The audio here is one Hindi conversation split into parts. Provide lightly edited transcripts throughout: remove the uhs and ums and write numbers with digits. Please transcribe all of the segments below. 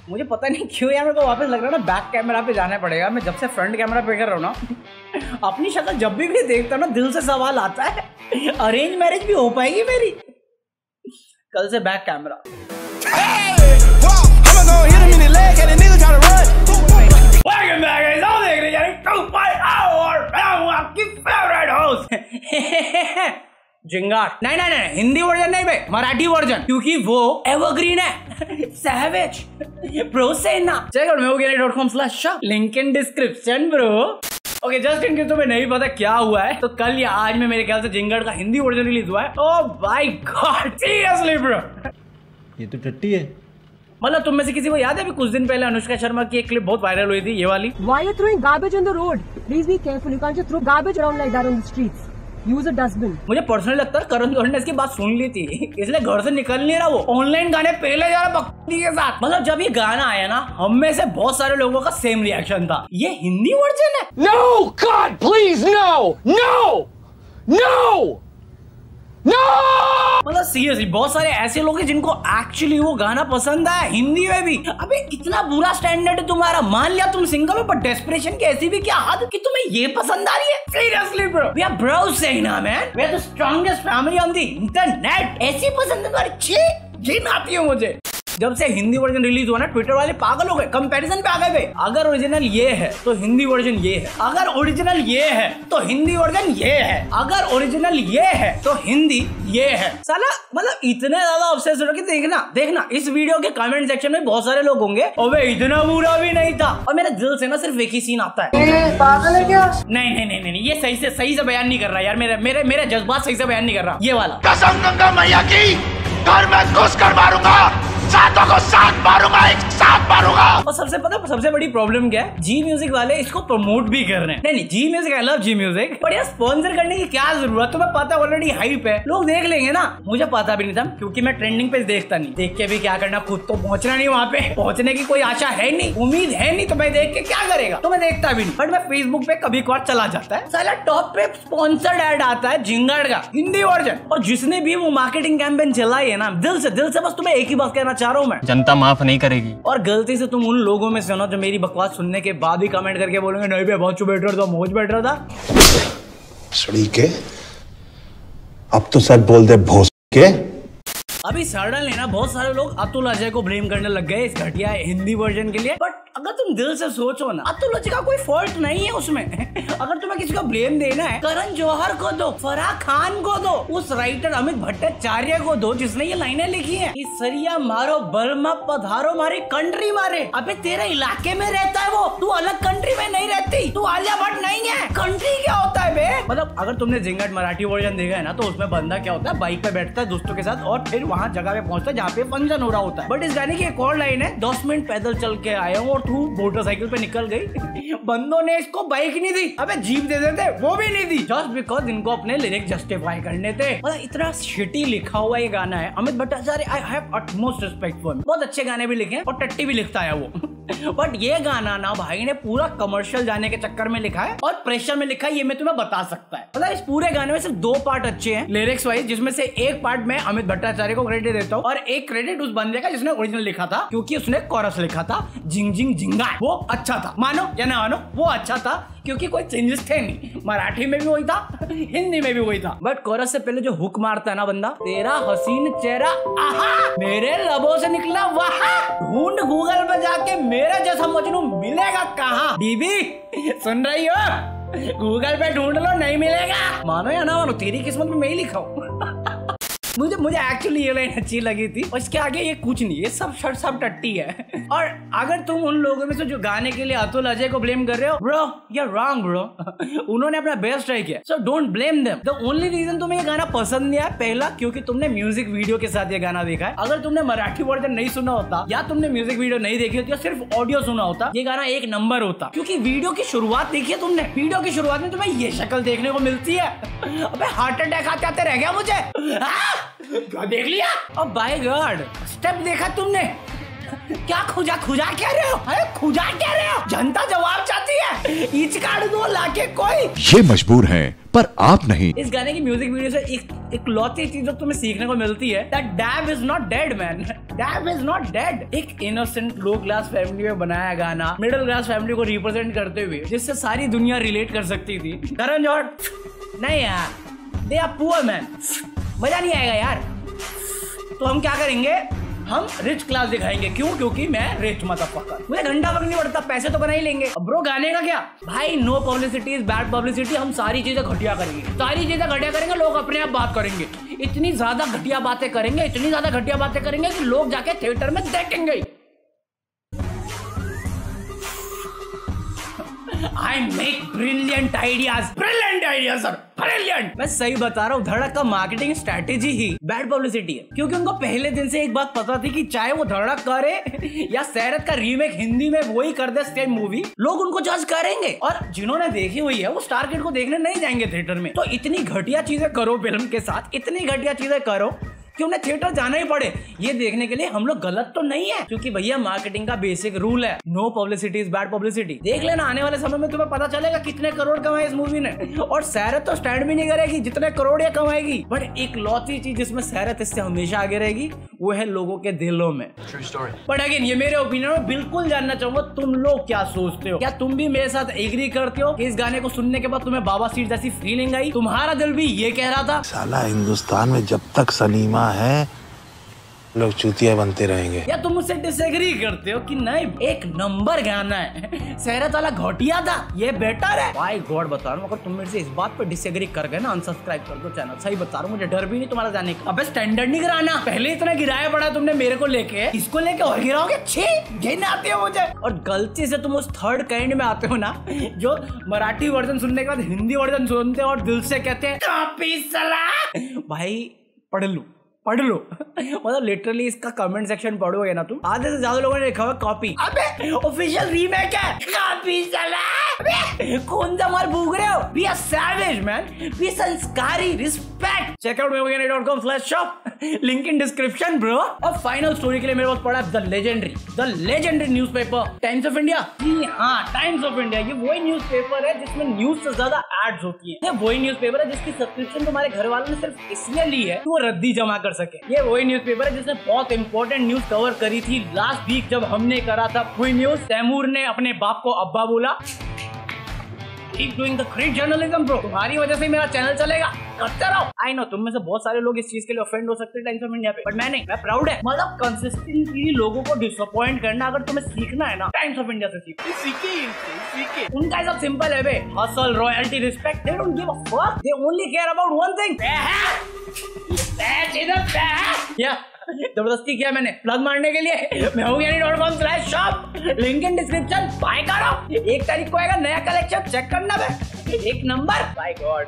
मुझे पता नहीं क्यों यार मेरे को वापस लग रहा है ना बैक कैमरा पे जाना पड़ेगा। मैं जब से फ्रंट कैमरा पे कर रहा हूँ ना अपनी शक्ल जब भी देखता हूँ ना दिल से सवाल आता है अरेंज मैरिज भी हो पाएगी मेरी? कल से बैक कैमरा। आपकी फेवरेट होस्ट जिंगाट। नहीं नहीं नहीं हिंदी वर्जन नहीं भाई, मराठी वर्जन, क्योंकि वो एवरग्रीन है। सैवेज ब्रो सेना। Check out meogaray.com/shop, link in description bro. Okay just in case तुम्हें नहीं पता क्या हुआ है तो कल या आज में मेरे ख्याल से जिंगाट का हिंदी वर्जन रिलीज हुआ है। Oh my god seriously bro, ये तो टट्टी है। मतलब तुम में से किसी को याद है अभी कुछ दिन पहले अनुष्का शर्मा की एक क्लिप बहुत वायरल हुई थी, ये वाली। Why are you throwing garbage on the road? Please be careful. You can't just throw garbage around like that on the streets. Use a dustbin. मुझे पर्सनली लगता है करण जौहर ने इसकी बात सुन ली थी, इसलिए घर से निकल नहीं रहा। वो ऑनलाइन गाने पहले जा रहा बकरी के साथ। मतलब जब ये गाना आया ना हम में से बहुत सारे लोगों का सेम रिएक्शन था, ये हिंदी वर्जन है। No, God, please, no, no, no, no! मतलब सीरियसली बहुत सारे ऐसे लोग हैं जिनको एक्चुअली वो गाना पसंद आया हिंदी में भी। अबे इतना बुरा स्टैंडर्ड है तुम्हारा, मान लिया तुम सिंगल हो पर डेस्परेशन की ऐसी भी क्या हद कि तुम्हें ये पसंद आ रही है? Seriously bro, we are bro सेना man, we are the strongest family on the internet. ऐसी पसंद है तुम्हारी? छी घिन आती है मुझे। जब से हिंदी वर्जन रिलीज हुआ ना ट्विटर वाले पागल हो गए, कंपैरिजन पे आ गए भाई। अगर ओरिजिनल ये है तो हिंदी वर्जन ये है, अगर ओरिजिनल ये है तो हिंदी वर्जन ये है, अगर ओरिजिनल ये है तो हिंदी ये है। साला मतलब इतने ज्यादा ऑब्सेस हो कि देखना इस वीडियो के कमेंट सेक्शन में बहुत सारे लोग होंगे अबे इतना बुरा भी नहीं था। और मेरे दिल से ना सिर्फ एक ही सीन आता है। पागल है क्या? नहीं ये सही से बयान नहीं कर रहा यार, मेरे जज्बात सही से बयान नहीं कर रहा। ये वाला कसम गंगा मैया की घर में घुस कर मारूंगा, सातों को साथ मारूंगा, एक साथ मारूंगा। और सबसे बड़ी प्रॉब्लम क्या है, जी म्यूजिक वाले इसको प्रमोट भी कर रहे हैं। नहीं Zee music, I love Zee music, पर यार स्पॉन्सर करने की क्या जरूरत? तुम्हें पता ऑलरेडी हाइप है, लोग देख लेंगे ना। मुझे पता भी नहीं था क्योंकि मैं ट्रेंडिंग पे देखता नहीं, देख के भी क्या करना, खुद तो पहुंचना नहीं वहाँ पे, पहुंचने की कोई आशा है नहीं, उम्मीद है नहीं, तो मैं देख के क्या करेगा? तो मैं देखता भी नहीं। बट मैं फेसबुक पे कभी कभार चला जाता है, साला टॉप पे स्पॉन्सर्ड ऐड आता है जिंगाट का हिंदी वर्जन। और जिसने भी वो मार्केटिंग कैंपेन चलाई है ना, दिल से बस तुम्हें एक ही बात कहना चाह रहा हूँ मैं, जनता माफ नहीं करेगी। और गलती से तुम उन लोगों में से हो ना जो मेरी बकवास सुनने के बाद भी कमेंट करके बोलेंगे नहीं बे बहुत बेटर था, मौज बेटर था। सड़ी के अब तो सच बोल दे भोस के। अभी सडनली ना बहुत सारे लोग अतुल अजय को ब्लेम करने लग गए इस घटिया हिंदी वर्जन के लिए। बट अगर तुम दिल से सोचो ना, अतुल अजय का कोई फॉल्ट नहीं है उसमें। अगर तुम्हें किसी को ब्लेम देना है, करण जौहर को दो, फराह खान को दो, उस राइटर अमित भट्टाचार्य को दो जिसने ये लाइनें लिखी है, इस सरिया मारो बर्मा पधारो मारी कंट्री मारे। अबे तेरे इलाके में रहता है वो, तू अलग कंट्री में नहीं रहती, तू आलिया भट्ट नहीं है। कंट्री क्या होता है बे? मतलब अगर तुमने जिंगाट मराठी वर्जन देखा है ना तो उसमें बंदा क्या होता है, बाइक पे बैठता है दोस्तों के साथ और फिर वहाँ जगह पे पहुंचता है जहाँ पे फंक्शन हो रहा होता है। बट इस गाने की एक और लाइन है, 10 मिनट पैदल चल के आया हूँ और तू मोटरसाइकिल पे निकल गई। बंदों ने इसको बाइक नहीं दी, अबे जीप दे देते, वो भी नहीं दी, जस्ट बिकॉज इनको अपने लिरिक्स जस्टिफाई करने थे। मतलब इतना शिटी लिखा हुआ ये गाना है। Amit Bhattacharya, I have utmost respect for him, बहुत अच्छे गाने भी लिखे हैं और टट्टी भी लिखता है वो। बट ये गाना ना भाई ने पूरा कमर्शियल जाने के चक्कर में लिखा है और प्रेशर में लिखा है, ये मैं तुम्हें बता सकता है। मतलब इस पूरे गाने में सिर्फ 2 पार्ट अच्छे हैं लिरिक्स वाइज, जिसमें से एक पार्ट मैं अमित भट्टाचार्य को क्रेडिट देता हूँ और एक क्रेडिट उस बंदे का जिसने ओरिजिनल लिखा था, क्योंकि उसने कोरस लिखा था जिंग जिंग जिंगा, वो अच्छा था। मानो या ना मानो वो अच्छा था क्योंकि कोई चेंजेस थे नहीं, मराठी में भी वही था, हिंदी में भी वही था। बट कोरस से पहले जो हुक मारता है ना बंदा, तेरा हसीन चेहरा आहा मेरे लबों से निकला वहा, ढूंढ गूगल पे जाके मेरे जैसा मजनू मिलेगा कहाँ। बीबी सुन रही हो, गूगल पे ढूंढ लो, नहीं मिलेगा। मानो या ना मानो तेरी किस्मत में मैं ही लिखा हूँ। मुझे एक्चुअली ये लाइन अच्छी लगी थी और इसके आगे ये कुछ नहीं, ये सब टट्टी है। और अगर तुम उन लोगों में से जो गाने के लिए अतुल अजय को ब्लेम कर रहे हो, bro you are wrong bro. उन्होंने अपना बेस्ट ट्राई किया, so don't blame them. The only reason तुम्हें ये गाना पसंद नहीं आया, पहला क्योंकि तुमने म्यूजिक वीडियो के साथ ये गाना देखा है। अगर तुमने मराठी वर्जन नहीं सुना होता या तुमने म्यूजिक वीडियो नहीं देखी होती या सिर्फ ऑडियो सुना होता, ये गाना 1 नंबर होता। क्योंकि वीडियो की शुरुआत देखी है तुमने, वीडियो की शुरुआत में तुम्हें ये शक्ल देखने को मिलती है। अबे हार्ट अटैक आते रह गया मुझे। देख लिया? और बाय गॉड स्टेप देखा तुमने? क्या खुजा खुजा कह रहे हो? अरे खुजा कह रहे हो? जनता जवाब चाहती है, ईच काट दो लाके कोई। ये मजबूर हैं पर आप नहीं। इस गाने की म्यूजिक वीडियो से एक लौती चीज जो तुम्हें सीखने को मिलती है, that dab is not dead man, dab is not dead। एक इनोसेंट लो क्लास फैमिली में बनाया गाना मिडिल क्लास फैमिली को रिप्रेजेंट करते हुए, जिससे सारी दुनिया रिलेट कर सकती थी। करण जौहर नहीं यार, दे आर पुअर मैन, मजा नहीं आएगा यार। तो हम क्या करेंगे, हम रिच क्लास दिखाएंगे। क्यों? क्योंकि मैं रिच मदरफकर, मुझे घंटा वक्त नहीं पड़ता, पैसे तो बना ही लेंगे। अब ब्रो गाने का क्या भाई, no publicity is bad publicity. हम सारी चीजें घटिया करेंगे, सारी चीजें घटिया करेंगे, लोग अपने आप बात करेंगे। इतनी ज्यादा घटिया बातें करेंगे, इतनी ज्यादा घटिया बातें करेंगे कि लोग जाके थिएटर में देखेंगे। I make brilliant ideas sir, brilliant। मैं सही बता रहा हूँ, धड़क का मार्केटिंग स्ट्रेटेजी ही बैड पब्लिसिटी है। क्योंकि उनको पहले दिन से एक बात पता थी कि चाहे वो धड़क करे या सैरत का रीमेक हिंदी में वही कर दे सेम मूवी, लोग उनको जज करेंगे। और जिन्होंने देखी हुई है वो स्टार किड को देखने नहीं जाएंगे थिएटर में। तो इतनी घटिया चीजें करो फिल्म के साथ, इतनी घटिया चीजें करो कि उन्हें थिएटर जाना ही पड़े। ये देखने के लिए हम लोग गलत तो नहीं है, क्योंकि भैया मार्केटिंग का बेसिक रूल है, no publicity is bad publicity. देख लेना आने वाले समय में तुम्हें पता चलेगा कितने करोड़ कमाए इस मूवी ने। और सैरत तो स्टैंड भी नहीं करेगी जितने करोड़ ये कमाएगी, बट एक लौती चीज जिसमें सैरत इससे हमेशा आगे रहेगी वो है लोगों के दिलों में। बट अगेन ये मेरे ओपिनियन में बिल्कुल जानना चाहूंगा तुम लोग क्या सोचते हो। क्या तुम भी मेरे साथ एग्री करते हो कि इस गाने को सुनने के बाद तुम्हें बाबा सीट जैसी फीलिंग आई? तुम्हारा दिल भी ये कह रहा था साला हिंदुस्तान में जब तक सलीमा है लोग चूतिया बनते रहेंगे? या तुम मुझसे डिसएग्री करते हो कि नहीं एक नंबर गाना है, सैरत वाला घोटिया था, ये बेटर है? भाई गॉड बता रहा हूँ, अगर तुम मेरे से इस बात पे डिसएग्री कर गए ना, अनसब्सक्राइब कर दो चैनल। सही बता रहा हूँ, मुझे डर भी नहीं तुम्हारा जाने का। अबे स्टैंडर्ड नहीं गिराना, पहले इतना गिराया पड़ा तुमने मेरे को लेके, इसको लेके और गिराओगे? छी, गिरने आती है मुझे। और गलती से तुम उस थर्ड काइंड में आते हो ना, जो मराठी वर्जन सुनने के बाद हिंदी वर्जन सुनते हो और दिल से कहते हैं कॉपी साला। भाई पढ़ लो मतलब लिटरली इसका कमेंट सेक्शन पढ़ोगे ना तुम, आधे से ज्यादा लोगों ने लिखा हुआ कॉपी। अबे ऑफिशियल रीमेक है, कॉपी साला। कौन सा माल भूख रहे हो? Be a savage man, be संस्कारी, respect. Check out memogaane.com/shop, link in description bro. और फाइनल स्टोरी के लिए मेरे पास पड़ा the legendary newspaper Times of India. जी हाँ, टाइम्स ऑफ इंडिया ये वही न्यूज़पेपर है जिसमें न्यूज से ज्यादा एड्स होती है। ये वही न्यूज़पेपर है जिसकी सब्सक्रिप्शन तुम्हारे घर वालों ने सिर्फ इसलिए ली है कि वो रद्दी जमा कर सके। ये वही न्यूज़पेपर है जिसने बहुत इंपॉर्टेंट न्यूज कवर करी थी लास्ट वीक जब हमने करा था फुल न्यूज। तैमूर ने अपने बाप को अब्बा बोला। Keep doing the great journalism bro, तुम्हारी वजह से मेरा चैनल चलेगा, करते रहो। आई नो तुम में से बहुत सारे लोग इस चीज के लिए ऑफेंड हो सकते हैं टाइम्स ऑफ इंडिया पे, बट मैं नहीं, मैं प्राउड है। मतलब कंसिस्टेंटली लोगों को डिसअपॉइंट करना अगर तुम्हें सीखना है ना, टाइम्स ऑफ इंडिया से सीखे। उनका सब सिंपल है बे, hustle, royalty, respect, they don't give a fuck, they only care about one thing, जबरदस्ती किया मैंने प्लग मारने के लिए। memogaane.com/shop, link in description, bye करो। 1 तारीख को आएगा नया कलेक्शन, चेक करना बे, एक नंबर। बाय गॉड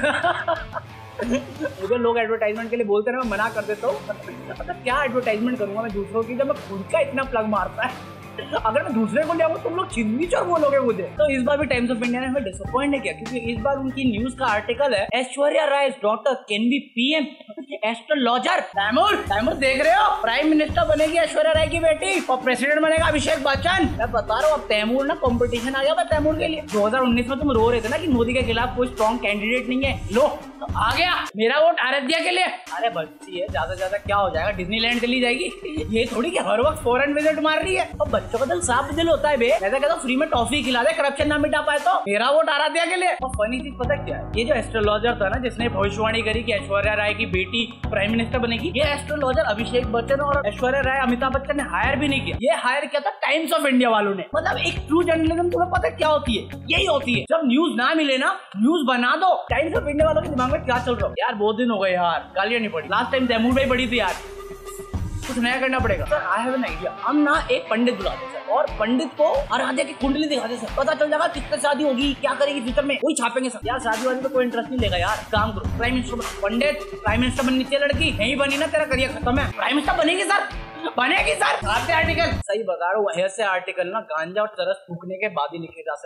मुझे लोग एडवर्टाइजमेंट के लिए बोलते हैं, मैं मना कर देता हूँ। मतलब क्या एडवर्टाइजमेंट करूंगा मैं दूसरों की जब मैं खुद का इतना प्लग मारता है। अगर मैं दूसरे को ले आऊंगा तुम लोग चिन्नी चोर बोलोगे मुझे। तो इस बार भी टाइम्स ऑफ इंडिया ने हमें डिसअपॉइंट नहीं किया, क्योंकि इस बार उनकी न्यूज का आर्टिकल है Aishwarya Rai daughter can be PM astrologer. Taimur देख रहे हो, प्राइम मिनिस्टर बनेगी ऐश्वर्या राय की बेटी और प्रेसिडेंट बनेगा अभिषेक बच्चन। मैं बता रहा हूँ, अब तैमूर ना कंपटीशन आ गया तैमूर के लिए। 2019 में तुम रो रहे थे ना कि मोदी के खिलाफ कोई स्ट्रॉन्ग कैंडिडेट नहीं है, लो आ गया मेरा वोट आराध्या के लिए। अरे बच्ची है, ज्यादा से ज्यादा क्या हो जाएगा, डिज्नीलैंड चली जाएगी। ये थोड़ी कि हर वक्त फॉरेन विजिट मार रही है। और बच्चों का दिल साफ दिल होता है बे, ऐसा कहता फ्री में टॉफी खिला दे, करप्शन ना मिटा पाए तो। मेरा वोट आराध्या के लिए। और फनी चीज पता क्या है, ये जो एस्ट्रोलॉजर था ना जिसने भविष्यवाणी करी कि ऐश्वर्या राय की बेटी प्राइम मिनिस्टर बनेगी, ये एस्ट्रोलॉजर अभिषेक बच्चन और ऐश्वर्या राय अमिताभ बच्चन ने हायर भी नहीं किया, ये हायर किया था टाइम्स ऑफ इंडिया वालों ने। मतलब एक ट्रू जर्नलिज्म तुम्हें पता क्या होती है, यही होती है जब न्यूज ना मिले ना न्यूज बना दो। टाइम्स ऑफ इंडिया वालों के दिमाग में क्या चल रहा है यार, बहुत दिन हो गए यार, गालियां नहीं पड़ी, लास्ट टाइम तैमूर भाई पड़ी थी यार, कुछ नया करना पड़ेगा। Sir I have an idea, हम ना एक पंडित बुलाते सर और पंडित को आराध्या की कुंडली दिखाते सर, पता चल जाएगा कितने शादी होगी, क्या करेगी फ्यूचर में, वही छापेंगे सर। यार शादी वादी तो कोई इंटरेस्ट नहीं लेगा यार, काम करो प्राइम मिनिस्टर पंडित, प्राइम मिनिस्टर बननी चाहिए लड़की, नहीं बनी ना तेरा करियर खत्म है। प्राइम मिनिस्टर बनेगी सर, बनेगी सर। आर्टिकल सही बता रहा हूँ, ऐसे आर्टिकल ना गांजा और चरस फूकने के बाद ही लिखे जा सकते हैं।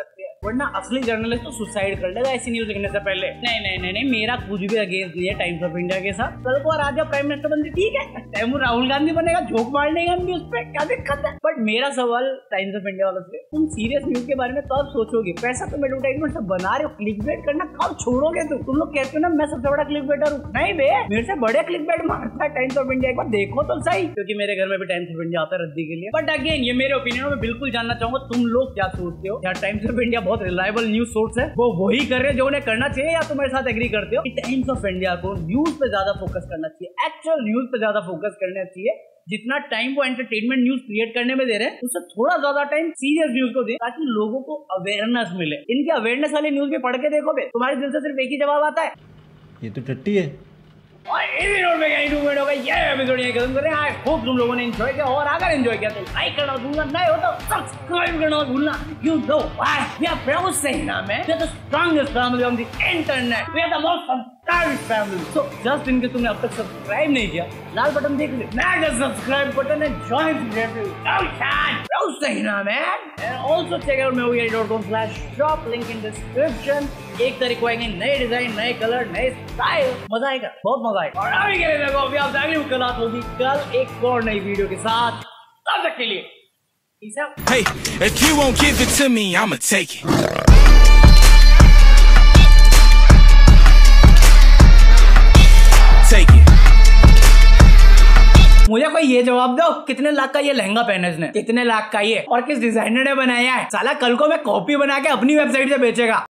वरना असली जर्नलिस्ट तो सुसाइड कर लेगा ऐसी न्यूज लिखने से पहले। नहीं, मेरा कुछ भी अगेंस्ट नहीं है टाइम्स ऑफ इंडिया के साथ। कल को राजा प्राइम मिनिस्टर बनती ठीक है, तैमूर राहुल गांधी बनेगा, झोंक मारने का भी उस पर क्या दिक्कत है। बट मेरा सवाल टाइम्स ऑफ इंडिया वालों से, तुम सीरियस न्यूज के बारे में कब सोचोगे? पैसा तुम एडवर्टाइजमेंट सब बना रहे हो, क्लिक बेट करना कब छोड़ोगे? तुम लोग कहते हो ना मैं सबसे बड़ा क्लिक बेटर हूँ। नहीं बे, मेरे से बड़े क्लिक बेट मारता है टाइम्स ऑफ इंडिया। एक बार देखो तो सही, क्योंकि मेरे घर में भी टाइम्स ऑफ इंडिया आता है रद्दी के लिए। बट अगेन ये मेरे ओपिनियन, मैं बिल्कुल जानना चाहूंगा तुम लोग क्या सोचते हो। क्या टाइम्स ऑफ इंडिया बहुत रिलायबल न्यूज सोर्स है, वो वही कर रहे हैं जो उन्हें करना चाहिए, या तुम मेरे साथ एग्री करते हो कि टाइम्स ऑफ इंडिया को न्यूज पे ज्यादा फोकस करना चाहिए, एक्चुअल न्यूज पे ज्यादा फोकस करना चाहिए? जितना टाइम वो एंटरटेनमेंट न्यूज क्रिएट करने में दे रहे हैं, उससे थोड़ा ज्यादा टाइम सीरियस न्यूज को दे, ताकि लोगों को अवेयरनेस मिले। इनकी अवेयरनेस वाली न्यूज भी पढ़ के देखो बे, तुम्हारे दिल से सिर्फ एक ही जवाब आता है, ये तो टट्टी है। और इस वीडियो में इंटरटेनमेंट होगा, ये एपिसोड यहीं खत्म करें। आई होप तुम लोगों ने एंजॉय किया, और अगर एंजॉय किया तो लाइक करना भूलना नहीं हो तो सब्सक्राइब करना भूलना। You know why we are proud saying ना man, we are the strongest family on the internet, we are the most fantastic family. So just in case तुमने अब तक सब्सक्राइब नहीं किया, लाल बटन देख ले, smash the subscribe button and join the proud saying ना man. And also check out movieheri.com/shop, link in description. 1 तारीख को आएंगे नए डिजाइन, नए कलर, नए स्टाइल, मजा आएगा, बहुत मजा आएगा। और अभी के लिए देखो, अभी आप अगली मुलाकात होगी कल एक और नई वीडियो के साथ। तब तक के लिए peace out. Hey, if you won't give it to me, I'ma take it. Take it. मुझे कोई ये जवाब दो, कितने लाख का ये लहंगा पहना इसने? कितने लाख का ये, और किस डिजाइनर ने बनाया है? साला कल को मैं कॉपी बना के अपनी वेबसाइट से बेचेगा।